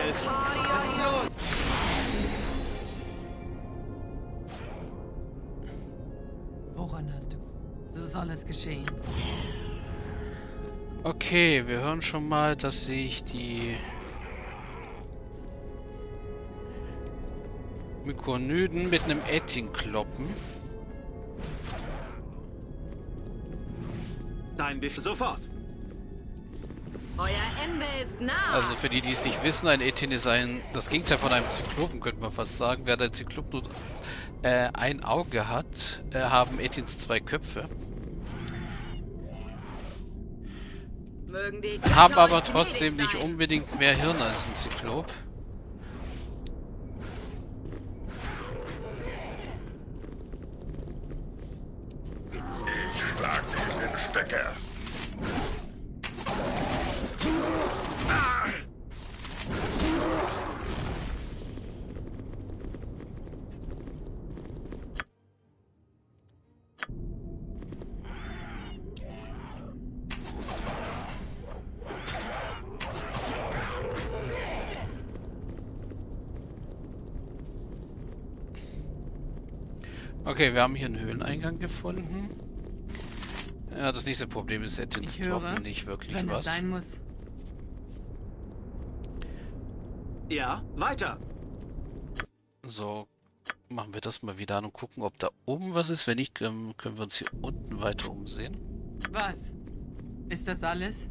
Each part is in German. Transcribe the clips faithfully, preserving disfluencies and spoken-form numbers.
helfen? Was ist los? Woran hast du? So soll es geschehen. Okay, wir hören schon mal, dass sich die Mykonyden mit einem Ettin kloppen. Dein Befehl sofort. Euer Ende ist nah. Also für die, die es nicht wissen, ein Ettin ist ein das Gegenteil von einem Zyklopen, könnte man fast sagen. Wer der Zyklop nur äh, ein Auge hat, äh, haben Ettins zwei Köpfe. Mögen die Haben Götter aber euch trotzdem gnädig nicht sein. unbedingt mehr Hirn als ein Zyklop. Ich schlag dich in den Stecker. Okay, wir haben hier einen Höhleneingang gefunden. Ja, das nächste Problem ist, Ettins Ich höre, droppen nicht wirklich Wenn es was. sein muss. Ja, weiter. So, machen wir das mal wieder an und gucken, ob da oben was ist. Wenn nicht, können wir uns hier unten weiter umsehen. Was? Ist das alles?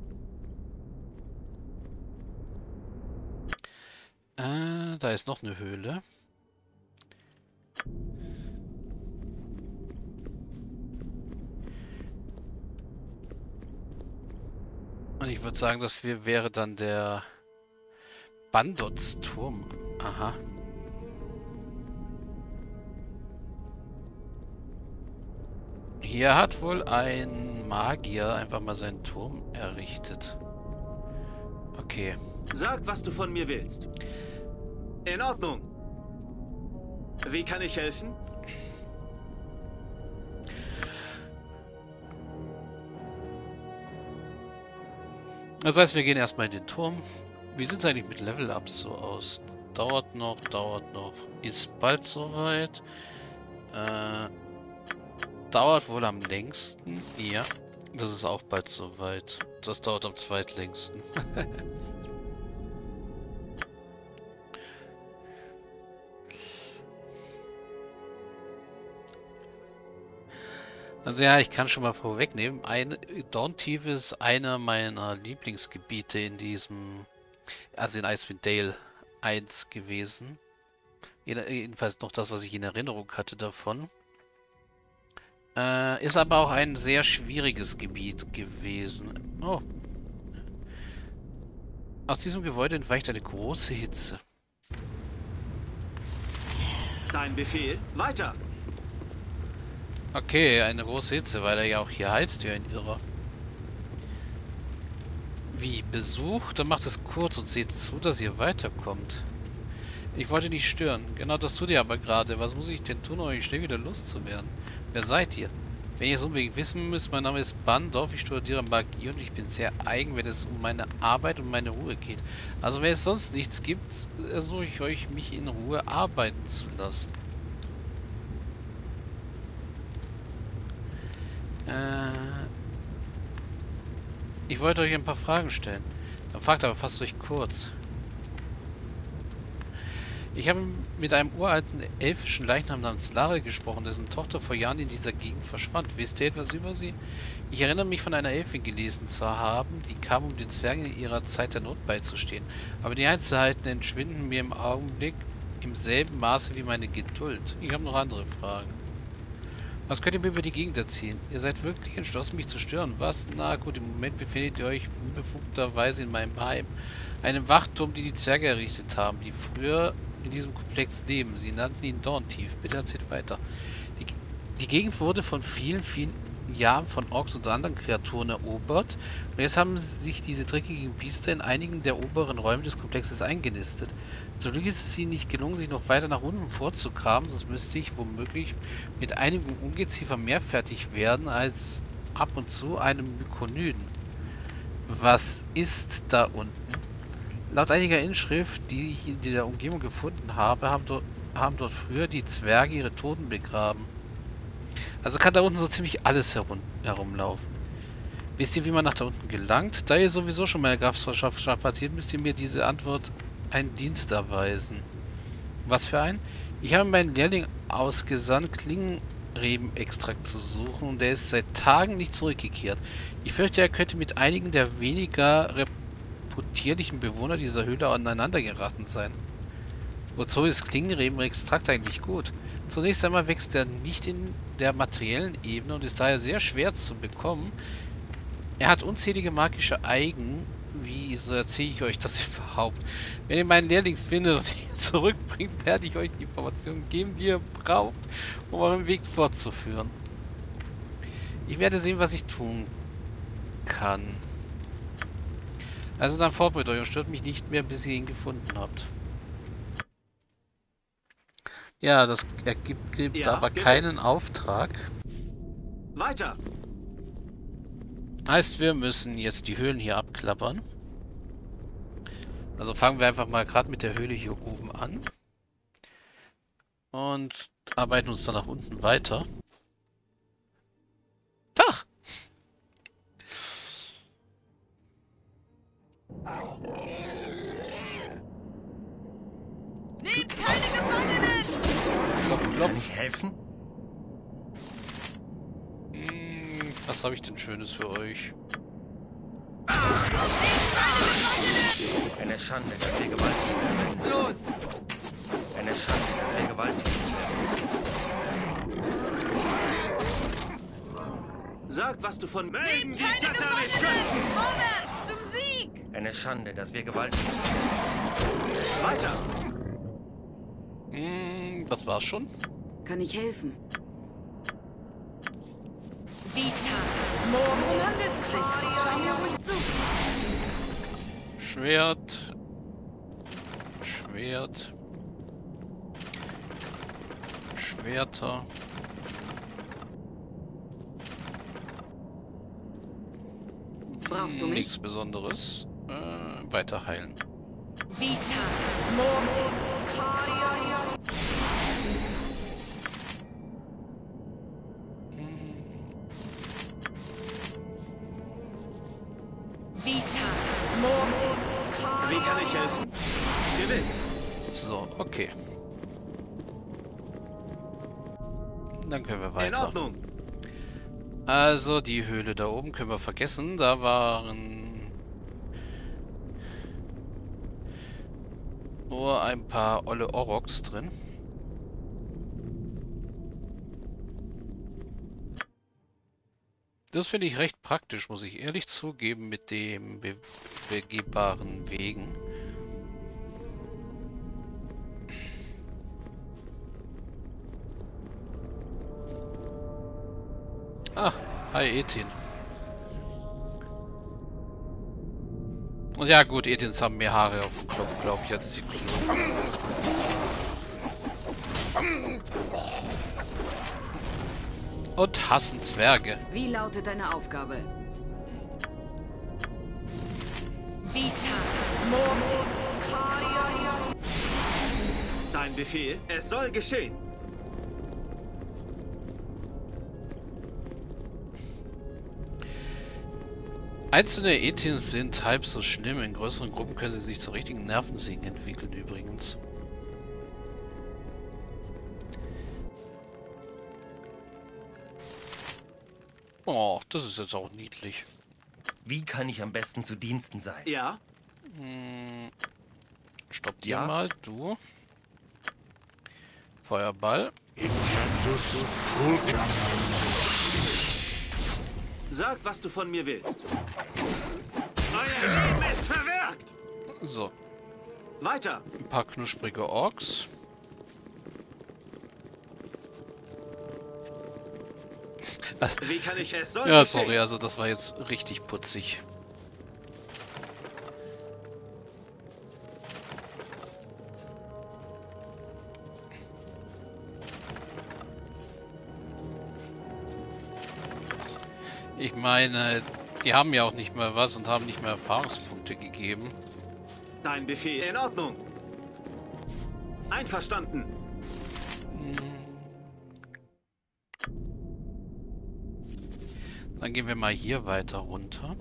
Äh, da ist noch eine Höhle. Und ich würde sagen, das wär, wäre dann der Bandots-Turm. Aha. Hier hat wohl ein Magier einfach mal seinen Turm errichtet. Okay. Sag, was du von mir willst. In Ordnung. Wie kann ich helfen? Das heißt, wir gehen erstmal in den Turm. Wie sieht es eigentlich mit Level-Ups so aus? Dauert noch, dauert noch. Ist bald soweit. Äh, dauert wohl am längsten. Ja, das ist auch bald soweit. Das dauert am zweitlängsten. Also ja, ich kann schon mal vorwegnehmen, ein Dawntief ist einer meiner Lieblingsgebiete in diesem, also in Icewind Dale eins gewesen. Jedenfalls noch das, was ich in Erinnerung hatte davon. Äh, ist aber auch ein sehr schwieriges Gebiet gewesen. Oh. Aus diesem Gebäude entweicht eine große Hitze. Dein Befehl, weiter. Okay, eine große Hitze, weil er ja auch hier heizt wie ein Irrer. Wie, Besuch? Dann macht es kurz und seht zu, dass ihr weiterkommt. Ich wollte nicht stören. Genau das tut ihr aber gerade. Was muss ich denn tun, um euch schnell wieder loszuwerden? Wer seid ihr? Wenn ihr es unbedingt wissen müsst, mein Name ist Bandorf, ich studiere Magie und ich bin sehr eigen, wenn es um meine Arbeit und meine Ruhe geht. Also wenn es sonst nichts gibt, ersuche ich euch, mich in Ruhe arbeiten zu lassen. Äh, ich wollte euch ein paar Fragen stellen. Dann fragt aber fast euch kurz. Ich habe mit einem uralten elfischen Leichnam namens Lara gesprochen, dessen Tochter vor Jahren in dieser Gegend verschwand. Wisst ihr etwas über sie? Ich erinnere mich von einer Elfin gelesen zu haben, die kam, um den Zwergen in ihrer Zeit der Not beizustehen. Aber die Einzelheiten entschwinden mir im Augenblick im selben Maße wie meine Geduld. Ich habe noch andere Fragen. Was könnt ihr mir über die Gegend erzählen? Ihr seid wirklich entschlossen, mich zu stören. Was? Na gut, im Moment befindet ihr euch unbefugterweise in meinem Heim. Einem Wachturm, die die Zwerge errichtet haben, die früher in diesem Komplex leben. Sie nannten ihn Dawntief. Bitte erzählt weiter. Die, die Gegend wurde von vielen, vielen Jahren von Orks und anderen Kreaturen erobert. Und jetzt haben sich diese dreckigen Biester in einigen der oberen Räume des Komplexes eingenistet. Zum Glück ist es ihnen nicht gelungen, sich noch weiter nach unten vorzugraben, sonst müsste ich womöglich mit einigem Ungeziefer mehr fertig werden als ab und zu einem Mykonyden. Was ist da unten? Laut einiger Inschrift, die ich in der Umgebung gefunden habe, haben dort, haben dort früher die Zwerge ihre Toten begraben. Also kann da unten so ziemlich alles herum, herumlaufen. Wisst ihr, wie man nach da unten gelangt? Da ihr sowieso schon meine Kraftverschaft strapaziert, müsst ihr mir diese Antwort einen Dienst erweisen. Was für ein? Ich habe meinen Lehrling ausgesandt, Klingenrebenextrakt zu suchen und der ist seit Tagen nicht zurückgekehrt. Ich fürchte, er könnte mit einigen der weniger reputierlichen Bewohner dieser Höhle aneinander geraten sein. Wozu ist Klingenrebenextrakt eigentlich gut? Zunächst einmal wächst er nicht in der materiellen Ebene und ist daher sehr schwer zu bekommen. Er hat unzählige magische Eigen. Wieso erzähle ich euch das überhaupt? Wenn ihr meinen Lehrling findet und ihn zurückbringt, werde ich euch die Informationen geben, die ihr braucht, um euren Weg fortzuführen. Ich werde sehen, was ich tun kann. Also dann fort mit euch und stört mich nicht mehr, bis ihr ihn gefunden habt. Ja, das ergibt gibt Ja, aber gewiss. keinen Auftrag. Weiter! Heißt, wir müssen jetzt die Höhlen hier abklappern. Also fangen wir einfach mal gerade mit der Höhle hier oben an. Und arbeiten uns dann nach unten weiter. Tag! Nehmt keine Gefangenen! Klopf, Kann klopf. ich helfen? Hm, was habe ich denn Schönes für euch? Eine Schande, dass wir gewalttätig werden. Los! Eine Schande, dass wir gewalttätig werden. Sag, was du von... Mögen Nehmt die keine Götter mich Gefangenen! schützen! Vorwärts zum Sieg! Eine Schande, dass wir gewalttätig werden. Weiter! Hm, das war's schon. Kann ich helfen? Vita! Mortis! Schau mir ruhig zu! Schwert. Schwert. Schwerter. Brauchst du mich? Nichts Besonderes. Äh, weiter heilen. Vita! Mortis! Vita! Mortis! Wie kann ich helfen? Gewiss! So, okay. Dann können wir In weiter. Ordnung! Also, die Höhle da oben können wir vergessen. Da waren nur ein paar olle Oroks drin. Das finde ich recht praktisch, muss ich ehrlich zugeben, mit den be begehbaren Wegen. Ah, hi Ethin. Und ja gut, Ethins haben mehr Haare auf dem Kopf, glaube ich, als die Klo. Und hassen Zwerge. Wie lautet deine Aufgabe? Vita! Mortis! Dein Befehl, es soll geschehen! Einzelne Ethins sind halb so schlimm. In größeren Gruppen können sie sich zu richtigen Nervensägen entwickeln übrigens. Oh, das ist jetzt auch niedlich. Wie kann ich am besten zu Diensten sein? Ja? Hm, stopp dir Ja? mal, du. Feuerball. Sag, was du von mir willst. Euer Leben ist verwirkt! So, Weiter! ein paar knusprige Orks. Wie kann ich es soll Ja, geschehen? sorry, also das war jetzt richtig putzig. Ich meine, die haben ja auch nicht mehr was und haben nicht mehr Erfahrungspunkte gegeben. Dein Befehl. In Ordnung. Einverstanden. Dann gehen wir mal hier weiter runter.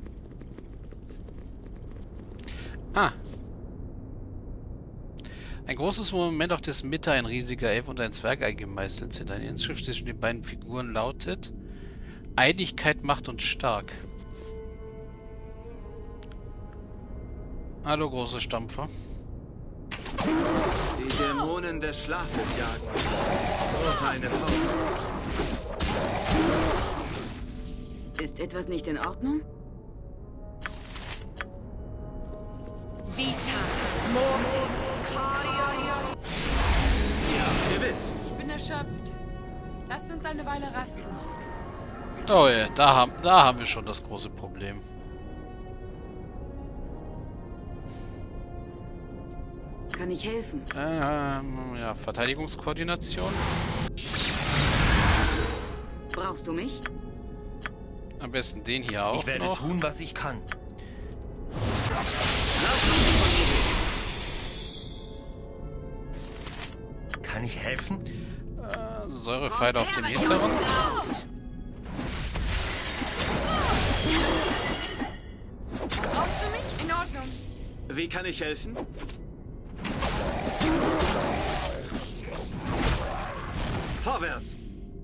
Ah. Ein großes Monument, auf dessen Mitte ein riesiger Elf und ein Zwergei gemeißelt sind. Eine Inschrift zwischen den beiden Figuren lautet: Einigkeit macht uns stark. Hallo, große Stampfer. Die Dämonen des Schlafes jagen. Oh, eine Faust. Ist etwas nicht in Ordnung? Vita. Mortis. Ja, gewiss. Ich bin erschöpft. Lasst uns eine Weile rasten. Oh ja, da haben, da haben wir schon das große Problem. Kann ich helfen? Ähm, ja, Verteidigungskoordination. Brauchst du mich? Am besten den hier auch Ich werde noch. tun, was ich kann. Kann ich helfen? Äh, Säurepfeile auf den hinteren. Brauchst du mich? In Ordnung. Wie kann ich helfen? Vorwärts.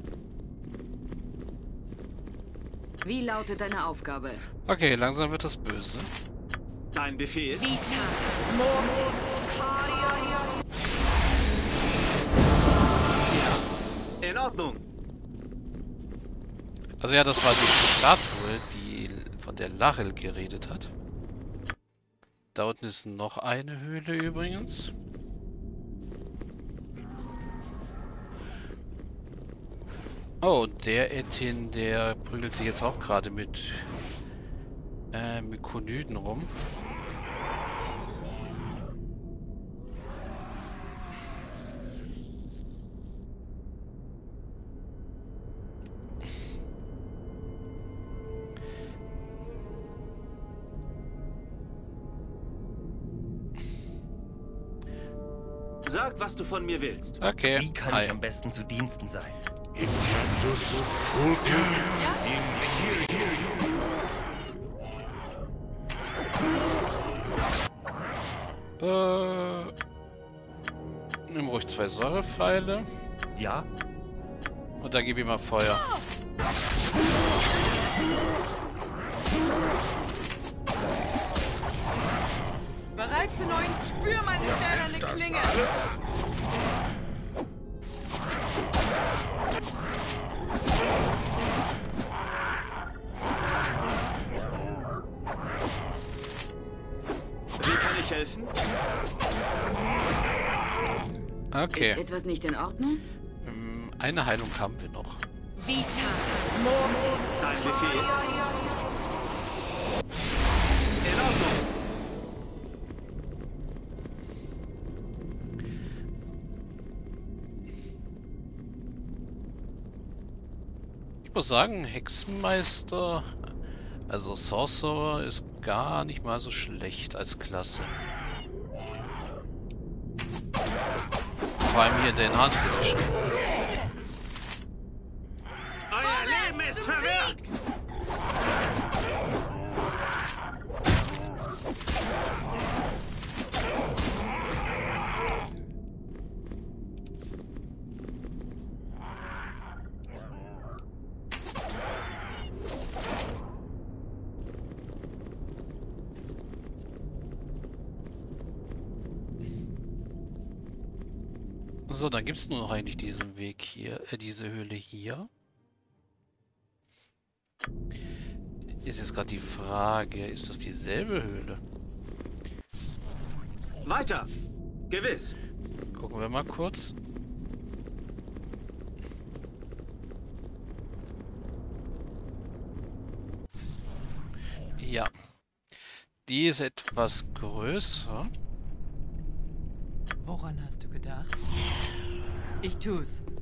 Wie lautet deine Aufgabe? Okay, langsam wird das böse. Dein Befehl. Vita. Mortis. In Ordnung. Also ja, das war die Statue, die von der Lachel geredet hat. Da unten ist noch eine Höhle übrigens. Oh, der Etienne, der prügelt sich jetzt auch gerade mit äh, mit Konyden rum. Sag, was du von mir willst. Okay. Wie kann Hi. ich am besten zu Diensten sein? Implantus Fulca. Äh, nimm ruhig zwei Säurepfeile. Ja? Und da gib ihm mal Feuer. Bereit zu neuen? Spür meine sternerne Das Klinge. alles? Wie kann ich helfen? Okay. Ist etwas nicht in Ordnung? Ähm, Eine Heilung haben wir noch. Vita. Mortis. Dein Befehl. In Ordnung. Ich muss sagen, Hexenmeister, also Sorcerer, ist gar nicht mal so schlecht als Klasse. Vor allem hier in der Enhanced Edition. Euer Leben ist verwirrt. So, dann gibt es nur noch eigentlich diesen Weg hier, äh, diese Höhle hier. Ist jetzt gerade die Frage, ist das dieselbe Höhle? Weiter. Gewiss. Gucken wir mal kurz. Ja. Die ist etwas größer. Woran hast du gedacht? Ich tu's.